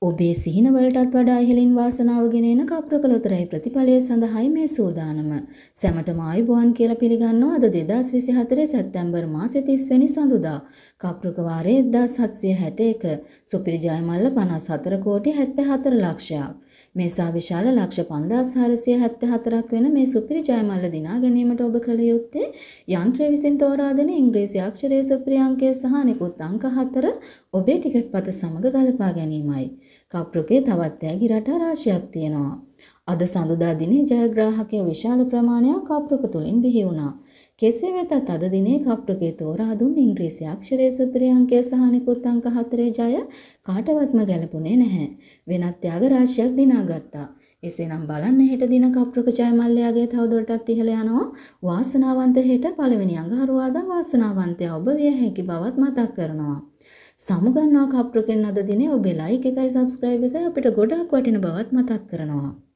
ඔබේ සිහින වලටත් වඩා ඉහළින් වාසනාව ගෙන එන කප්‍රක ලොතරැයි ප්‍රතිඵලය සඳහායි මේ සූදානම. සැමටම ආයුබෝවන් කියලා පිළිගන්නවා අද 2024 සැප්තැම්බර් මාසේ 30 වෙනි සඳුදා. කප්‍රක වාරයේ 1761 සුපිරි ජයමල්ල 54 කෝටි 74 ලක්ෂයක්. මේසා විශාල ලක්ෂ 5474ක් වෙන මේ සුපිරි ජයමල්ල දිනා ගැනීමට ඔබ කළ යුත්තේ යන්ත්‍රය විසින් තෝරා දෙන ඉංග්‍රීසි අක්ෂරයේ සුපිරි අංකය සහ නිකුත් අංක 4 ඔබේ ටිකට් පත සමග ගලපා ගැනීමයි. කප්‍රකේ තවත් තෑගි රටා රාශියක් තියෙනවා. අද සඳුදා දිනේ ජයග්‍රාහකයෝ විශාල ප්‍රමාණයක් කප්‍රක තුලින් බිහි වුණා. කෙසේ වෙතත් අද දිනේ කප්‍රකේ තෝරා දුන් ඉංග්‍රීසි අක්ෂරයේ සුපිරි අංකය සහ නිකුත් අංක 4 ජය කාටවත්ම ගැලපුණේ නැහැ. වෙනත් ත්‍යාග රාශියක් දිනාගත්තා. එසේනම් බලන්න හෙට දින කප්‍රක ජයමල්ලයාගේ තවදුරටත් ඉහළ යනවා. වාසනාවන්ත හෙට පළවෙනි අඟහරුවාදා වාසනාවන්තයා ඔබ විය හැකි බවත් මතක් කරනවා. සමුගන්නවා කප්‍රකෙන් අද දිනේ ඔබේ ලයික් එකයි සබ්ස්ක්‍රයිබ් එකයි අපිට ගොඩාක් වටින බවත් මතක් කරනවා.